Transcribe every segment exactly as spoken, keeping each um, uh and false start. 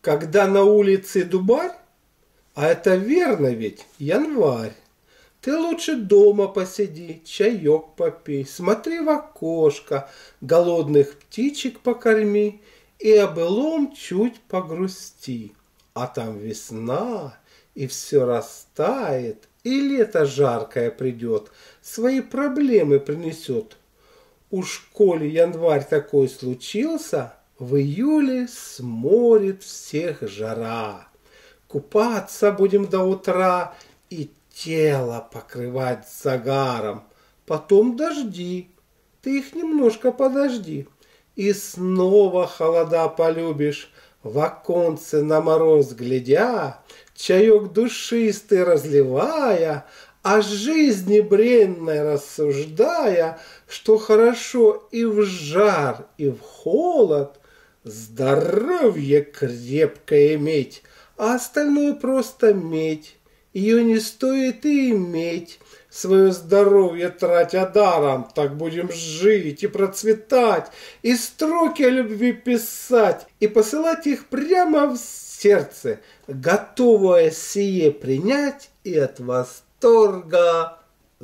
Когда на улице дубарь, а это верно ведь, январь, ты лучше дома посиди, чаек попей, смотри в окошко, голодных птичек покорми и о былом чуть погрусти. А там весна, и все растает, и лето жаркое придет, свои проблемы принесет. Уж коли январь такой случился, в июле сморит всех жара. Купаться будем до утра и тело покрывать загаром. Потом дожди, ты их немножко подожди. И снова холода полюбишь, в оконце на мороз глядя, чаек душистый разливая, о жизни бренной рассуждая, что хорошо и в жар, и в холод здоровье крепкое иметь, а остальное просто медь. Ее не стоит и иметь, свое здоровье тратя даром, так будем жить и процветать, и строки о любви писать, и посылать их прямо в сердце, готовое сие принять и от восторга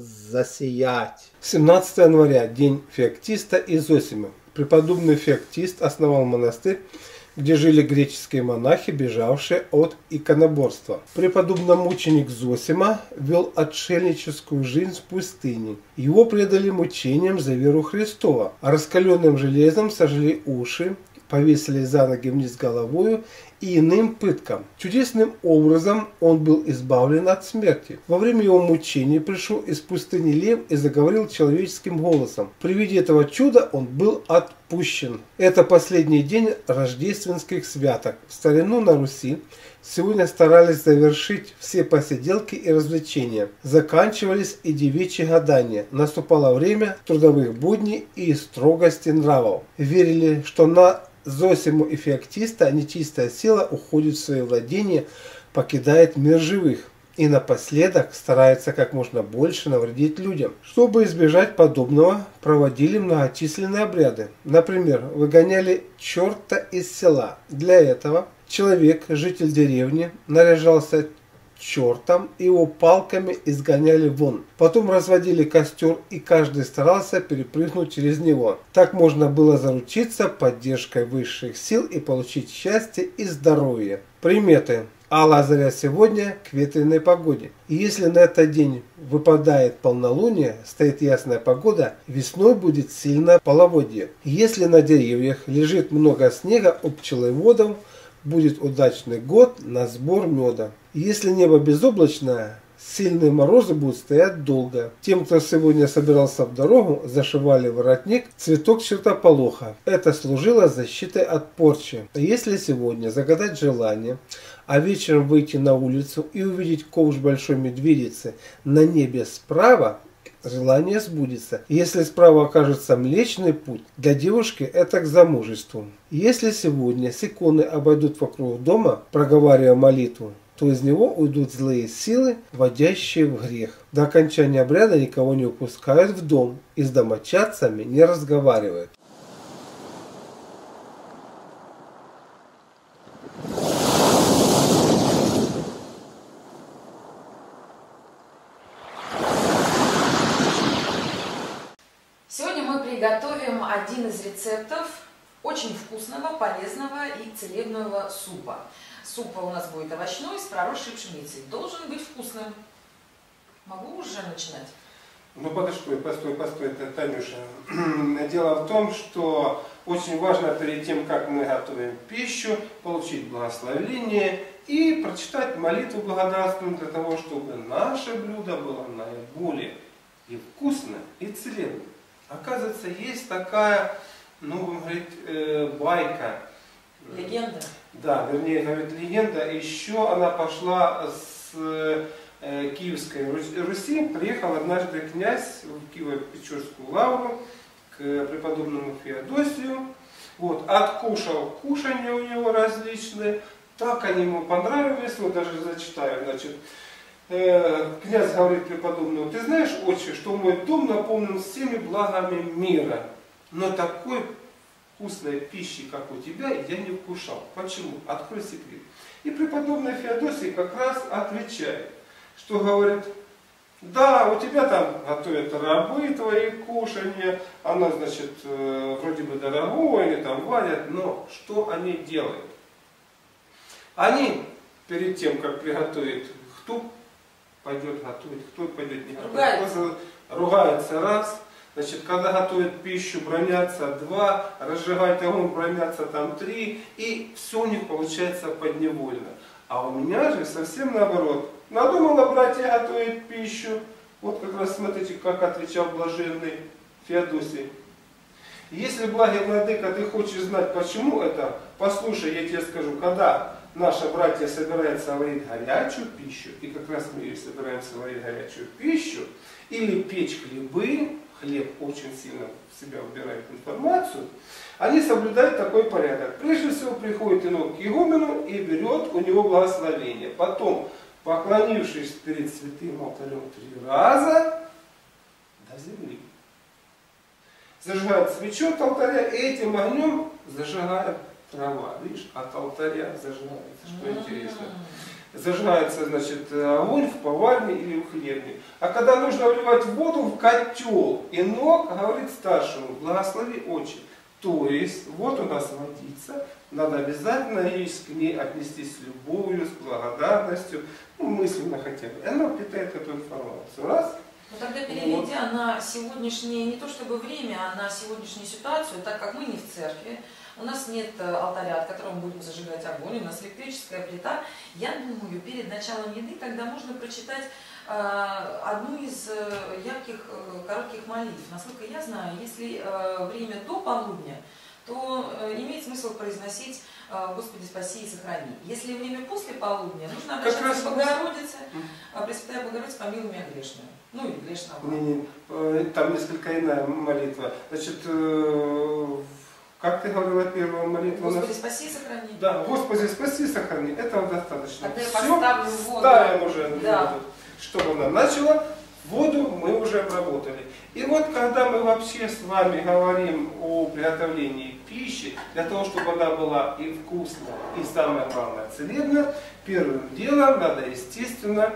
засиять. семнадцатого января, день Феоктиста и Зосимы. Преподобный Феоктист основал монастырь, где жили греческие монахи, бежавшие от иконоборства. Преподобномученик Зосима вел отшельническую жизнь в пустыне. Его предали мучениям за веру Христова, а раскаленным железом сожгли уши, повесили за ноги вниз головою и иным пыткам. Чудесным образом он был избавлен от смерти. Во время его мучений пришел из пустыни лев и заговорил человеческим голосом. При виде этого чуда он был отпущен. Это последний день рождественских святок. В старину на Руси сегодня старались завершить все посиделки и развлечения. Заканчивались и девичьи гадания. Наступало время трудовых будней и строгости нравов. Верили, что на Зосиму и Феоктиста нечистая сила уходит в свои владения, покидает мир живых и напоследок старается как можно больше навредить людям. Чтобы избежать подобного, проводили многочисленные обряды. Например, выгоняли черта из села. Для этого человек, житель деревни, наряжался чертом и его палками изгоняли вон. Потом разводили костер, и каждый старался перепрыгнуть через него. Так можно было заручиться поддержкой высших сил и получить счастье и здоровье. Приметы. Алая заря сегодня к ветреной погоде. И если на этот день выпадает полнолуние, стоит ясная погода, весной будет сильное половодье. Если на деревьях лежит много снега у пчеловодов, будет удачный год на сбор меда. Если небо безоблачное, сильные морозы будут стоять долго. Тем, кто сегодня собирался в дорогу, зашивали воротник цветок чертополоха. Это служило защитой от порчи. Если сегодня загадать желание, а вечером выйти на улицу и увидеть ковш большой медведицы на небе справа, желание сбудется. Если справа окажется Млечный Путь, для девушки это к замужеству. Если сегодня секунды обойдут вокруг дома, проговаривая молитву, то из него уйдут злые силы, вводящие в грех. До окончания обряда никого не упускают в дом и с домочадцами не разговаривают. Сегодня мы приготовим один из рецептов очень вкусного, полезного и целебного супа. Суп у нас будет овощной с проросшей пшеницей. Должен быть вкусным. Могу уже начинать? Ну подожди, постой, постой, Танюша. Дело в том, что очень важно перед тем, как мы готовим пищу, получить благословение и прочитать молитву благодарственную для того, чтобы наше блюдо было наиболее и вкусное, и целебное. Оказывается, есть такая, ну, будем говорить, э, байка. Легенда? Да, вернее, говорит, легенда. Еще она пошла с э, Киевской Руси. Приехал однажды князь в Киево-Печорскую лавру к преподобному Феодосию. Вот, откушал кушанья у него различные. Так они ему понравились. Вот даже зачитаю, значит. Князь говорит преподобному: ты знаешь, отче, что мой дом наполнен всеми благами мира, но такой вкусной пищи, как у тебя, я не вкушал. Почему? Открой секрет. И преподобный Феодосий как раз отвечает, что говорит: да, у тебя там готовят рабы твои кушанья, оно, значит, вроде бы дорогое, они там варят, но что они делают? Они перед тем, как приготовить, кто пойдет готовить, кто пойдет не готовить, ругаются раз. Значит, когда готовят пищу, бронятся два, разжигают огонь, бронятся там три, и все у них получается подневольно. А у меня же совсем наоборот. Надумала братья готовить пищу. Вот как раз смотрите, как отвечал блаженный Феодосий. Если, благий владыка, ты хочешь знать, почему это, послушай, я тебе скажу, когда наши братья собираются варить горячую пищу, и как раз мы собираемся варить горячую пищу, или печь хлебы, хлеб очень сильно в себя убирает информацию, они соблюдают такой порядок. Прежде всего приходит инок к игумену и берет у него благословение. Потом, поклонившись перед святым алтарем три раза, до земли, зажигает свечу от алтаря, и этим огнем зажигает трава. Видишь, от алтаря зажигается, что интересно. Зажигается, значит, огонь в поварне или в хлебне. А когда нужно вливать воду в котел, инок говорит старшему: благослови отче. То есть, вот у нас водица, надо обязательно есть к ней отнестись с любовью, с благодарностью, ну, мысленно хотя бы. И она питает эту информацию. Раз. Но тогда переведя вот на сегодняшнее, не то чтобы время, а на сегодняшнюю ситуацию, так как мы не в церкви, у нас нет алтаря, от которого мы будем зажигать огонь, у нас электрическая плита, я думаю, перед началом еды тогда можно прочитать э, одну из э, ярких э, коротких молитв. Насколько я знаю, если э, время до полудня, то э, имеет смысл произносить э, «Господи, спаси и сохрани». Если время после полудня, нужно обращаться к Богородице, а Пресвятая Богородица, помилуй меня грешную. Ну или грешного. Не, не, там несколько иная молитва. Значит, э, как ты говорила первая молитва? Господи, спаси и сохрани. Да, Господи, спаси и сохрани. Этого достаточно. Тогда я Все, поставлю воду. ставим уже, да. чтобы она начала. Воду мы уже обработали. И вот когда мы вообще с вами говорим о приготовлении пищи, для того, чтобы она была и вкусная, и самое главное, целебная, первым делом надо, естественно,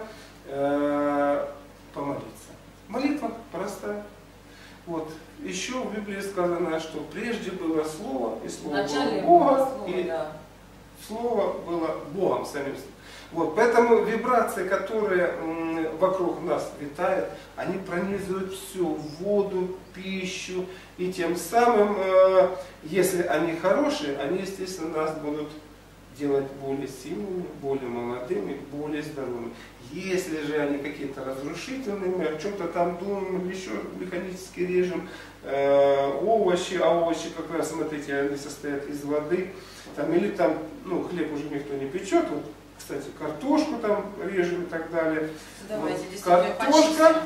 э помолиться. Молитва простая. Вот. Еще в Библии сказано, что прежде было Слово, и Слово было Бога, слово, и да. Слово было Богом самим. Вот. Поэтому вибрации, которые вокруг нас витают, они пронизывают всю воду, пищу, и тем самым, если они хорошие, они, естественно, нас будут делать более сильными, более молодыми, более здоровыми. Если же они какие-то разрушительные, мы о чем-то там думаем, или еще механически режем э, овощи, а овощи как раз, смотрите, они состоят из воды, там, или там, ну, хлеб уже никто не печет, вот, кстати, картошку там режем и так далее. Давайте, вот, картошка.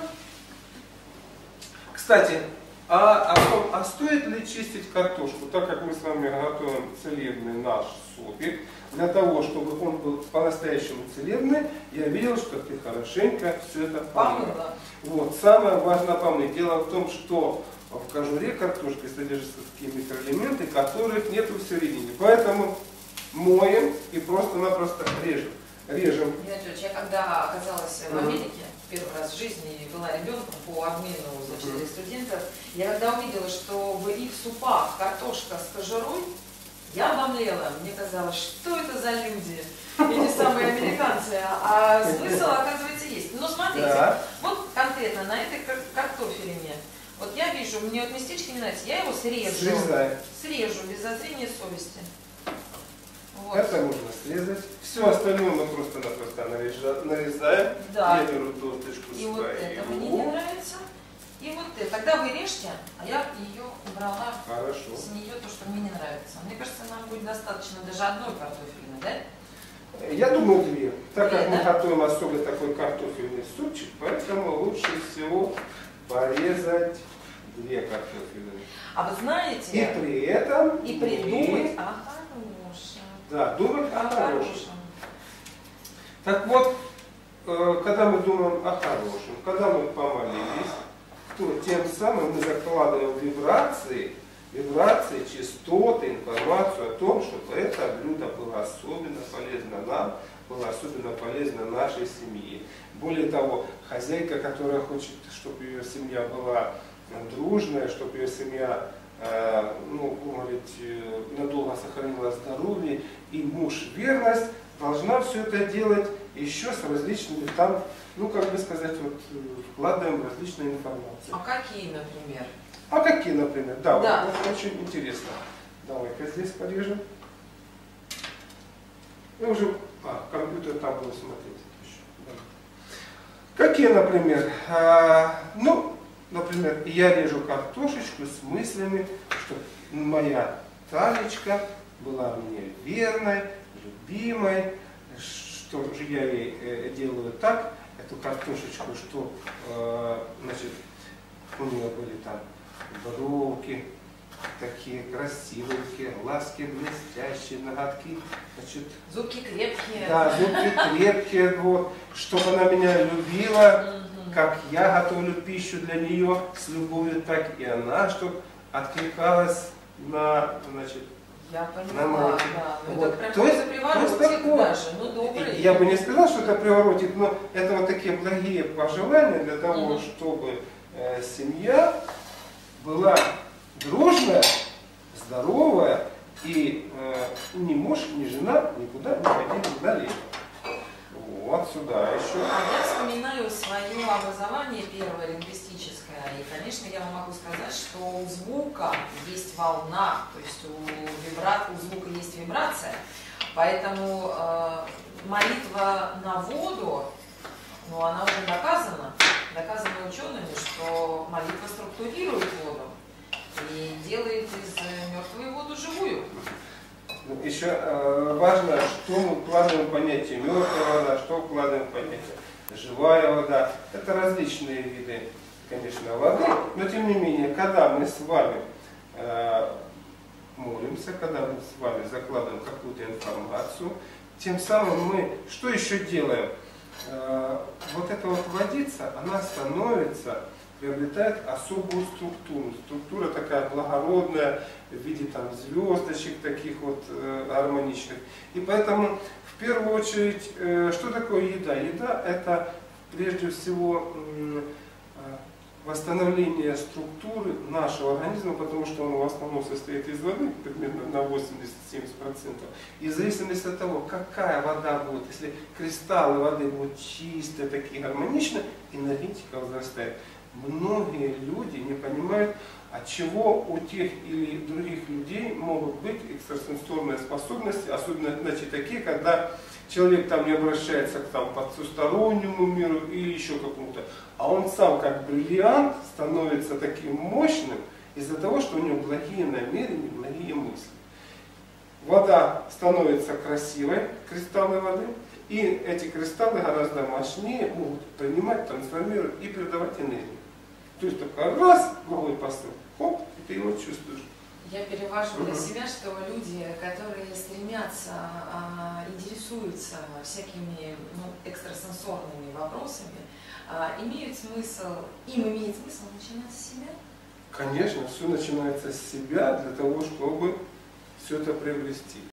Кстати, а, а, а стоит ли чистить картошку, так как мы с вами готовим целебный наш супик, для того, чтобы он был по-настоящему целебный, я видел, что ты хорошенько все это помыла. Вот, самое важное помыть. Дело в том, что в кожуре картошки содержатся такие микроэлементы, которых нет в середине. Поэтому моем и просто-напросто режем. Режем. Я когда оказалась в Америке, первый раз в жизни была ребенком по обмену, значит, для студентов, я когда увидела, что в их супах картошка с кожурой, я обомлела. Мне казалось, что это за люди, эти самые американцы, а смысл, оказывается, есть. Но смотрите, да. Вот конкретно на этой картофелине, вот я вижу, мне вот местечко не нравится, я его срежу, Срезай. срежу без зазрения совести. Вот. Это можно срезать. Все остальное мы просто-напросто нарезаем. Да. Я беру досточку и вот это мне не нравится. И вот это. Тогда вы режьте, а я ее убрала. Хорошо. С нее то, что мне не нравится. Мне кажется, нам будет достаточно даже одной картофельной, да? Я думаю, две. Так две, как да? мы готовим особый такой картофельный супчик, поэтому лучше всего порезать две картофельные. А вы знаете... И при этом... И придумать и... о хорошем. Да, думать о, о хорошем. хорошем. Так вот, когда мы думаем о хорошем, когда мы помолились, то тем самым мы закладываем вибрации, вибрации, частоты, информацию о том, чтобы это блюдо было особенно полезно нам, было особенно полезно нашей семье. Более того, хозяйка, которая хочет, чтобы ее семья была дружная, чтобы ее семья, э, ну, говорить, надолго сохранила здоровье, и муж верность, должна все это делать еще с различными там, ну, как бы сказать, вот, вкладываем различные информации. А какие, например? А какие, например? Да, да. Вот, вот, очень интересно. Давай-ка здесь порежем. Я уже, а, компьютер там буду смотреть еще. Да. Какие, например? А, ну, например, я режу картошечку с мыслями, что моя Танечка была мне верной, любимой, что же я ей э, делаю так, эту картошечку, что, э, значит, у нее были там бровки такие красивенькие, глазки блестящие, ноготки, значит, зубки крепкие. Да, зубки крепкие, вот, чтобы она меня любила, как я готовлю пищу для нее с любовью, так и она, чтобы откликалась на, значит, я поняла, да. Ну, вот. Это прям то есть, приворотик даже, ну добрый. Я бы не сказал, что это приворотик, но это вот такие благие пожелания для того, mm-hmm. чтобы э, семья была дружная, здоровая, и э, ни муж, ни жена никуда не ходили налево. Вот сюда еще. А я вспоминаю свое образование первое лингвистическое, и, конечно, я вам могу сказать, что у звука есть волна, то есть у, вибра... у звука есть вибрация, поэтому э, молитва на воду, ну, она уже доказана, доказано учеными, что молитва структурирует воду и делает из мертвой воду живую. Еще э, важно, что мы вкладываем в понятие мертвая вода, что вкладываем в понятие живая вода. Это различные виды, конечно, воды, но тем не менее, когда мы с вами э, молимся, когда мы с вами закладываем какую-то информацию, тем самым мы что еще делаем? Э, вот эта вот водица, она становится, приобретает особую структуру. Структура такая благородная, в виде там звездочек таких вот э, гармоничных. И поэтому в первую очередь, э, что такое еда? Еда это прежде всего э, восстановление структуры нашего организма, потому что он в основном состоит из воды, примерно на восемьдесят-семьдесят процентов. И в зависимости от того, какая вода будет, если кристаллы воды будут чистые, такие гармоничные, энергетика возрастает. Многие люди не понимают, от чего у тех или других людей могут быть экстрасенсорные способности, особенно, значит, такие, когда человек там не обращается к там, потустороннему миру или еще какому-то, а он сам как бриллиант становится таким мощным из-за того, что у него благие намерения, благие мысли. Вода становится красивой, кристаллы воды, и эти кристаллы гораздо мощнее могут принимать, трансформировать и передавать энергию. То есть только раз, другой посыл, хоп, и ты его чувствуешь. Я перевожу для себя, что люди, которые стремятся, а, интересуются всякими ну, экстрасенсорными вопросами, а, имеют смысл, им имеет смысл начинать с себя? Конечно, все начинается с себя для того, чтобы все это приобрести.